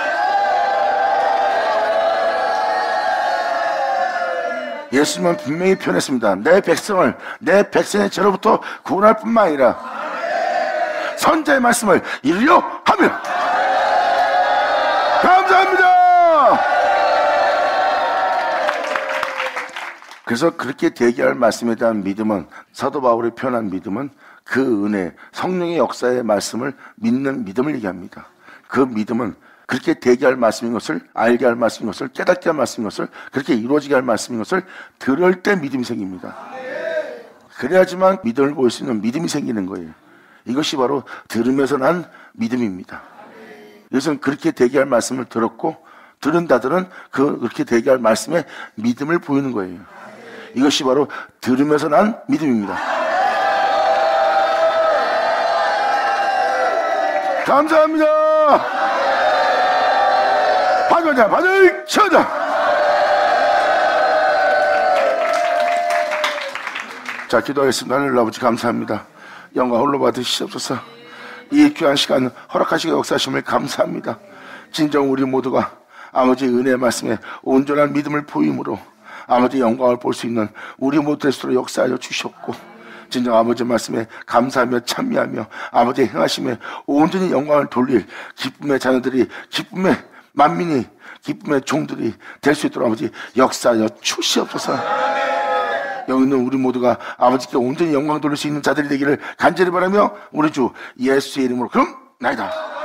예수님은 분명히 표현했습니다. 내 백성을 내 백성의 죄로부터 구원할 뿐만 아니라 선자의 말씀을 이루려 하며. 감사합니다. 그래서 그렇게 대기할 말씀에 대한 믿음은, 사도 바울이 표현한 믿음은 그 은혜, 성령의 역사의 말씀을 믿는 믿음을 얘기합니다. 그 믿음은 그렇게 대기할 말씀인 것을, 알게 할 말씀인 것을, 깨닫게 할 말씀인 것을, 그렇게 이루어지게 할 말씀인 것을 들을 때 믿음이 생깁니다. 그래야지만 믿음을 보일 수 있는 믿음이 생기는 거예요. 이것이 바로 들으면서 난 믿음입니다. 이것은 그렇게 대기할 말씀을 들었고, 들은 자들은 그, 그렇게 대기할 말씀에 믿음을 보이는 거예요. 이것이 바로 들으면서 난 믿음입니다. 감사합니다. 받아자, 받을 쳐자. 자, 기도하겠습니다. 하늘 아버지 감사합니다. 영광 홀로 받으시옵소서. 이 귀한 시간 허락하시고 역사하심을 감사합니다. 진정 우리 모두가 아버지 은혜의 말씀에 온전한 믿음을 보임으로 아버지 영광을 볼 수 있는 우리 모두 될 수 있도록 역사하여 주셨고, 진정 아버지 말씀에 감사하며 찬미하며 아버지 행하심에 온전히 영광을 돌릴 기쁨의 자녀들이, 기쁨의 만민이, 기쁨의 종들이 될 수 있도록 아버지 역사하여 주시옵소서. 여기 있는 우리 모두가 아버지께 온전히 영광 돌릴 수 있는 자들이 되기를 간절히 바라며 우리 주 예수의 이름으로 그럼 나이다.